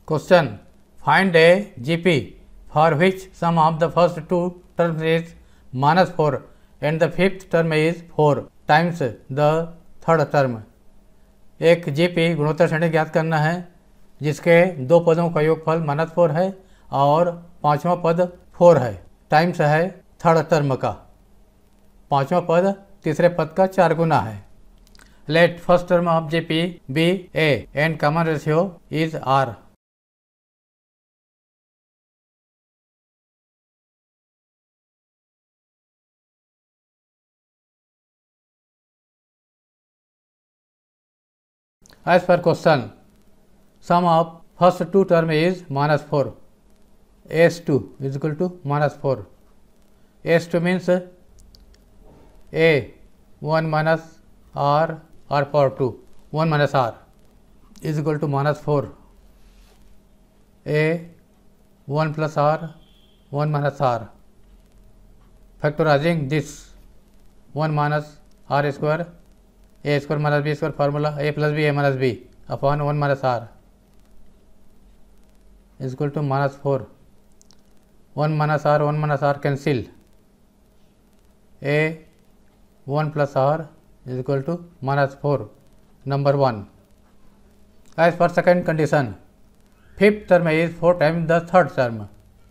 Question. Find a GP for which sum of the first two terms is -4 and the fifth term is 4 times the third term. एक GP गुणोत्तर श्रेणी ज्ञात करना है जिसके दो पदों का योगफल -4 है और पांचवा पद 4 है, टाइम्स है थर्ड टर्म का। पांचवा पद तीसरे पद का 4 गुना है। Let first term of GP be A and common ratio is R. As per question, sum of first two term is -4. S2 is equal to -4. S2 means A 1 minus R power 2, 1 minus R is equal to -4. A 1 plus R, 1 minus R. Factorizing this 1 minus R square, A square minus B square formula A plus B A minus B upon 1 minus R is equal to -4. 1 minus R cancel. A 1 plus R is equal to -4. Number 1. As per second condition, fifth term is 4 times the third term.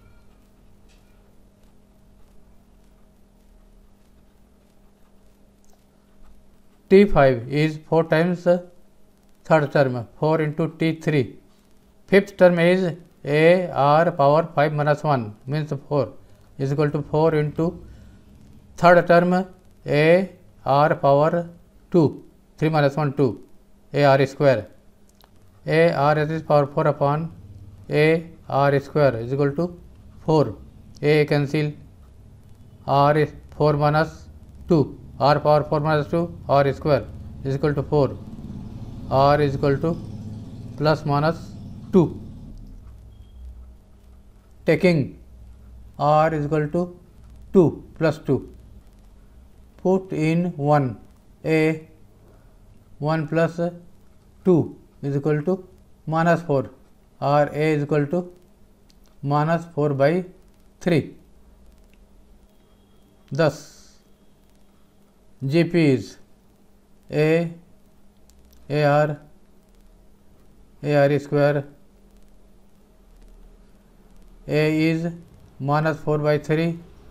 T5 is 4 times third term, 4 into T3. Fifth term is A R power 5 minus 1 means 4 is equal to 4 into third term A R power 2, 3 minus 1 2, A R square. A R is power 4 upon A R square is equal to 4. A cancel. R is 4 minus 2. R power 4 minus 2 R square is equal to 4. R is equal to plus minus 2. Taking R is equal to 2 plus 2. Put in 1. A 1 plus 2 is equal to -4. Or A is equal to -4 by 3. Thus GP is AR square. A is -4 by 3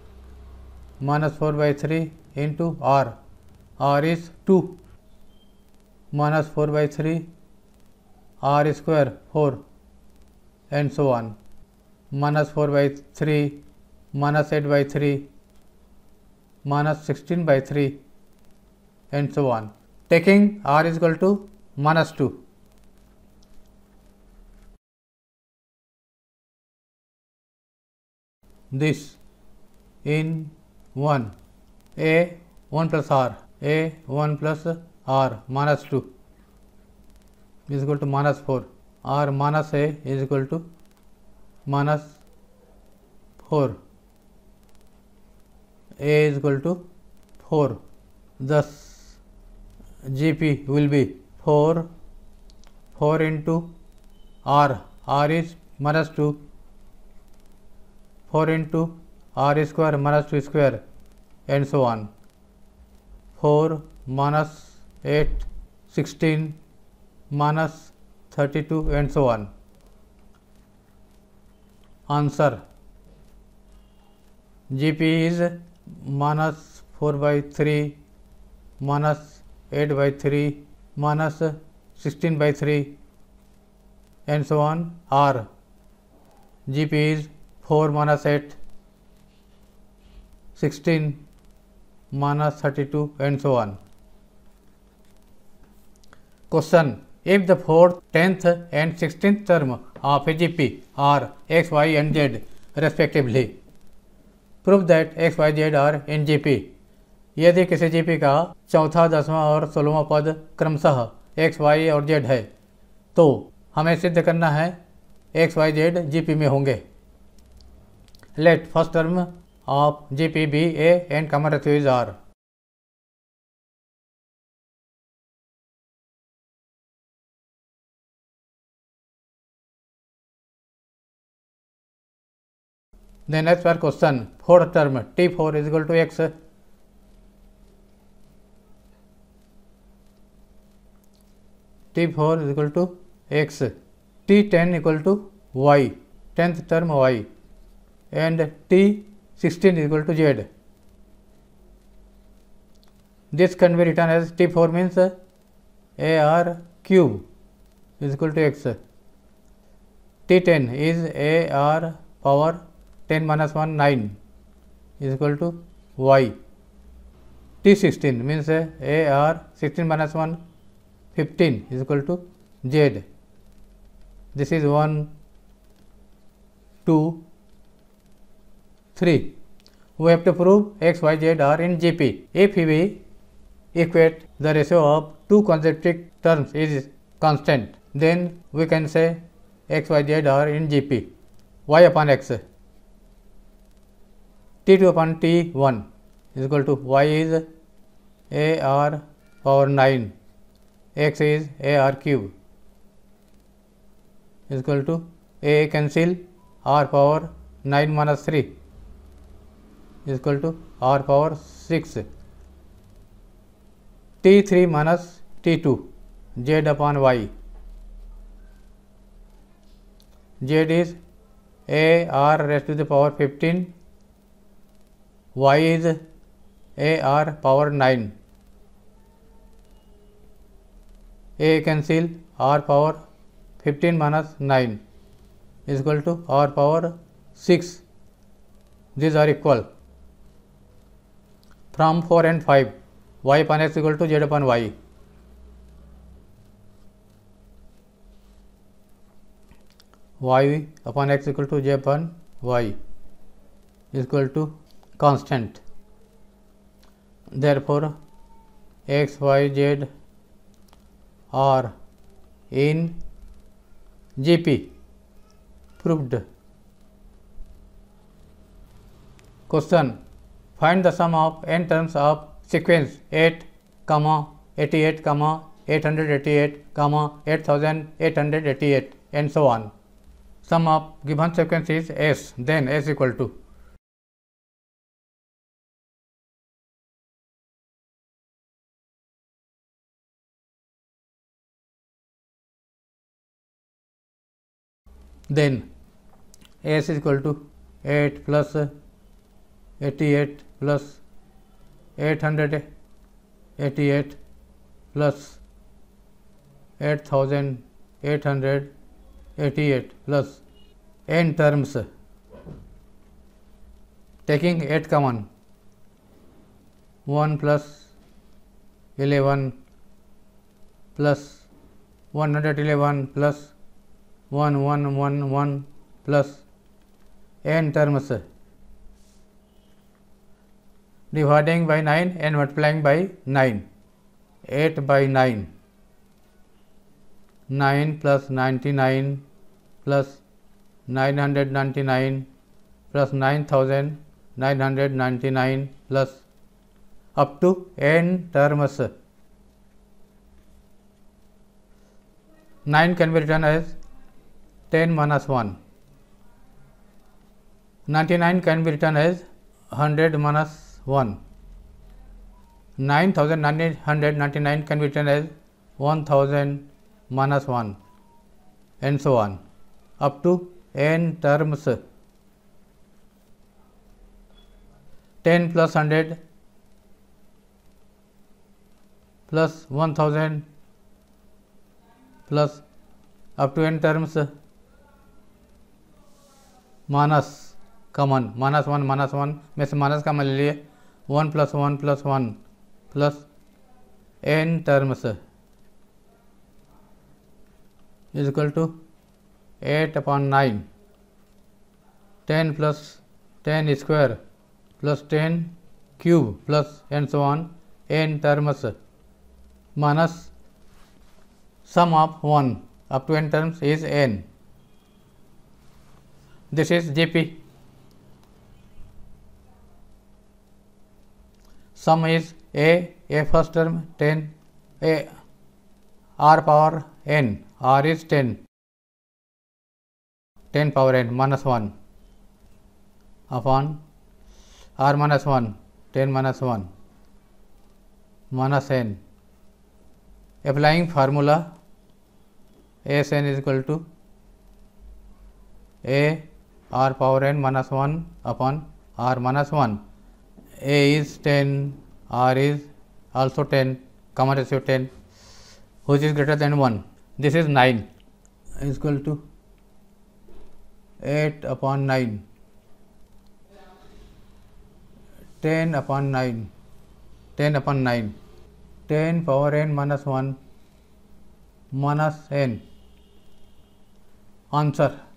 into R. R is 2 -4 by 3 R square 4 and so on. -4 by 3 -8 by 3 -16 by 3 and so on. Taking R is equal to -2. This in 1. A 1 plus R, A 1 plus R -2 is equal to -4. R minus A is equal to -4. A is equal to 4. Thus GP will be 4 into R. R is -2. 4 into R square -2 square and so on. 4 minus 8 16 minus 32 and so on. Answer. GP is -4 by 3 -8 by 3 -16 by 3 and so on. R. GP is 4 minus 8 16 minus 32 and so on. Question. If the 4th, 10th and 16th term of a GP are x, y and z respectively, prove that x, y, z are in GP. यदि किसी GP का चौथा, 10वां और 16वां पद क्रमशः x, y और z है तो हमें सिद्ध करना है x, y, z GP में होंगे। Let first term of GP be A and common ratio is R. Then as per question, fourth term T4 is equal to x. T4 is equal to x. T10 equal to y, 10th term y, and T16 is equal to z. This can be written as T4 means AR cube is equal to x. T10 is AR power 10 minus 1 9 is equal to y. T16 means AR 16 minus 1 15 is equal to z. This is 1, 2, 3. We have to prove x, y, z are in GP. If we equate the ratio of two concentric terms is constant, then we can say x, y, z are in GP. Y upon x, T2 upon T1 is equal to y is AR power 9, x is AR cube is equal to A cancel R power 9 minus 3 is equal to R power 6. T3 minus T2 z upon y. Z is AR raised to the power 15, y is AR power 9. A cancel R power 15 minus 9 is equal to R power 6. These are equal. From 4 and 5, y upon x equal to z upon y. Y upon x equal to z upon y is equal to constant. Therefore, x, y, z are in GP. Proved. Question. Find the sum of n terms of sequence 8, 88, 888, 8888 and so on. Sum of given sequence is S, then S equal to then S is equal to 8 plus 88 plus 888 plus 8888 plus n terms, taking 8 common, 1 plus 11 plus 111 plus 1111 plus n terms, dividing by 9 and multiplying by 9, 8 by 9, 9 plus 99 plus 999 plus 9999 plus up to n terms. 9 can be written as 10 minus 1. 99 can be written as 100 minus 1. 9999 can be written as 1000 minus 1 and so on up to n terms. 10 plus 100 plus 1000 plus up to n terms minus common, minus 1 में से minus common ले लिए 1 plus 1 plus 1 plus n terms is equal to 8 upon 9, 10 plus 10 square plus 10 cube plus and so on n terms minus sum of 1 up to n terms is n. This is GP. Sum is A first term 10, A R power n, R is 10, 10 power n minus 1 upon r minus 1, 10 minus 1 minus n. Applying formula, Asn is equal to a r power n minus 1 upon r minus 1. A is 10, r is also 10, common ratio 10, which is greater than 1. This is 9 is equal to 8 upon 9, 10 upon 9, 10 upon 9, 10 power n minus 1 minus n. Answer